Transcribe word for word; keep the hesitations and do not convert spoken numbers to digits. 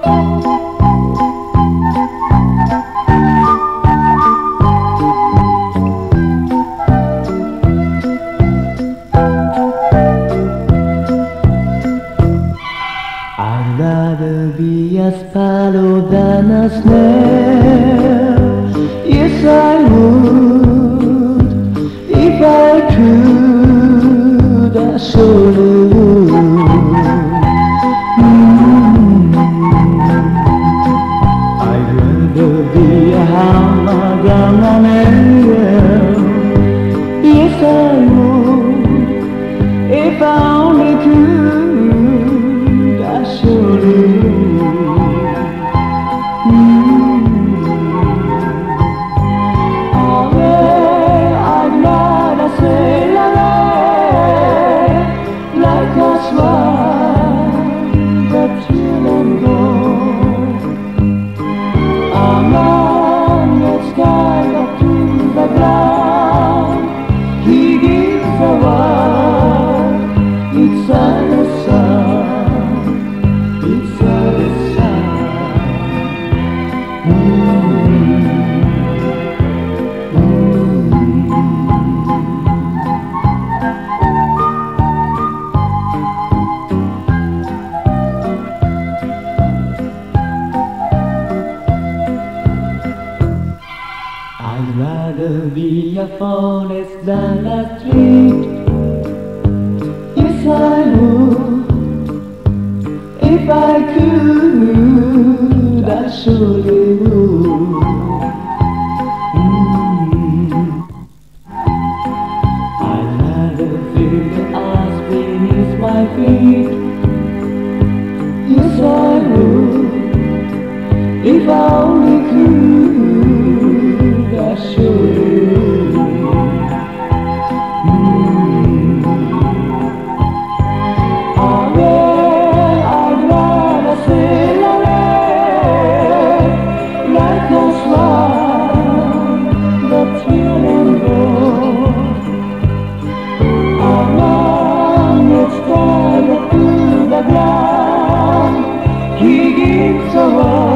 I'd rather be a sparrow than a snail. Yes, I would. If I could, I surely would. Mm. I'd rather be a hammer than an angel. Yes, I would. If I only could, I surely would. Mm. Away, I'd rather sail away like a swan that till and go among the sky up to the ground. He gives a word, it's a sound, it's a sound. Mm. I'd rather be a forest than a street. Yes, I would. If I could, I surely would. Mm. I'd rather feel the earth beneath my feet. Yes, I would. If I only could, I surely would. Mm. Away, I'd rather sail away like a swan that till and go among its tied to the ground. He gives a word.